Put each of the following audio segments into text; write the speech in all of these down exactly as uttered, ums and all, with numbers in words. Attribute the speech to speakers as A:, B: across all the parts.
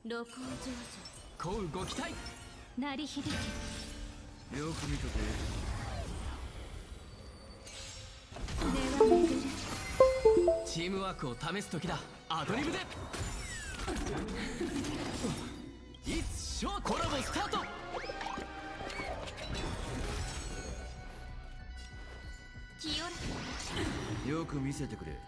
A: 露光上
B: 降雨ご期待。
A: 鳴り響き。
C: よく見とけ。
A: 根は巡る。
B: チームワークを試す時だ。アドリブでいつショーコラボスタート。
A: 清ら
C: よく見せてくれ。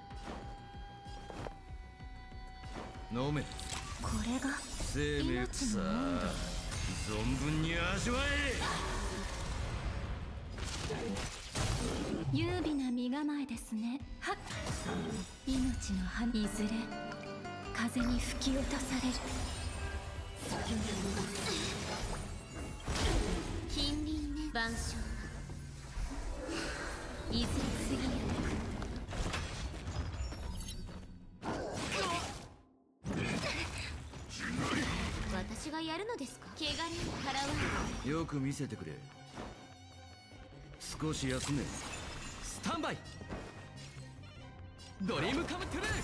C: 飲め。
A: これが
C: 生命さあ存分に味わえ。
A: 優美な身構えですね。はっ。命の葉いずれ風に吹き落とされる。近隣ね万象いずれ過ぎゆく。私がやるのですか。汚れを払わない。
C: よく見せてくれ。少し休め。
B: スタンバイ。ドリームカムトゥルー。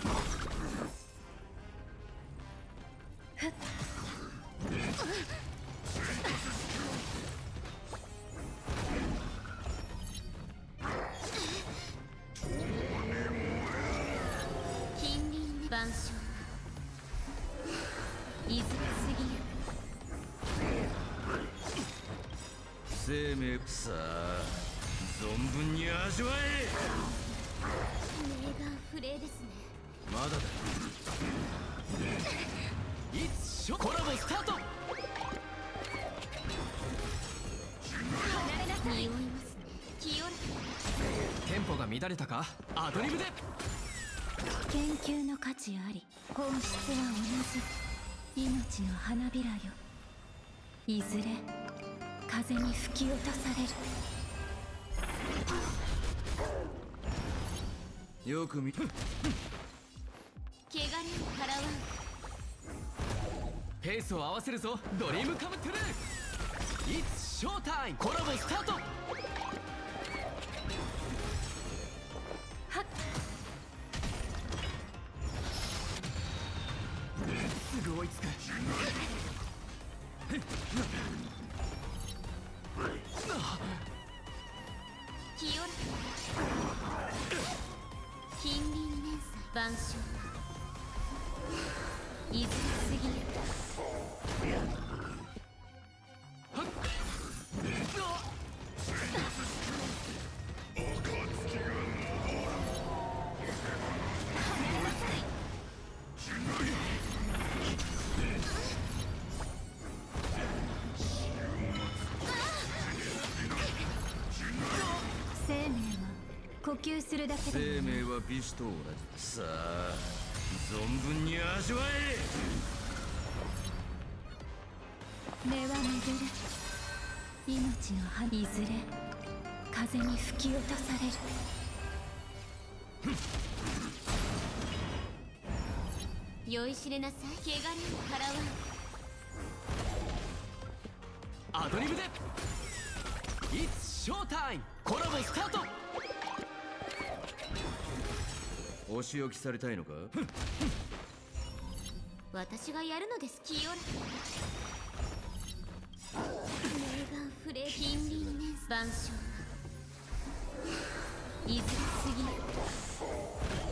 A: 近隣ね万象いずれ過ぎゆく。
C: 生命さあ存分に味わえ。
A: メーガンフレーですね。
C: まだだ。
B: いつショーコラボスタート。
A: 離れなさい。匂いますね。清ら
B: テンポが乱れたか。アドリブで
A: 研究の価値あり。本質は同じ。命の花びらよいずれ風に吹き落とされる。
C: よく見。
A: 汚れを払わん。
B: ペースを合わせるぞ。ドリームカムトゥルー。いつショータイムコラボスタート。
A: はっ。
B: すぐ追いつく。
A: 清ら近隣連鎖万象いずれ過ぎゆく。生命は呼吸するだけで
C: 生命は美酒と同じ。さあ存分に味わえ。
A: 根は巡る。命の葉いずれ風に吹き落とされる。酔いしれなさい。汚れを払わん。
B: アドリブでいつショータイムコラボスタート。
C: お仕置きされたいのか。
A: 私がやるのです。清らメーガンフレー近隣年万象いずれ過ぎゆく。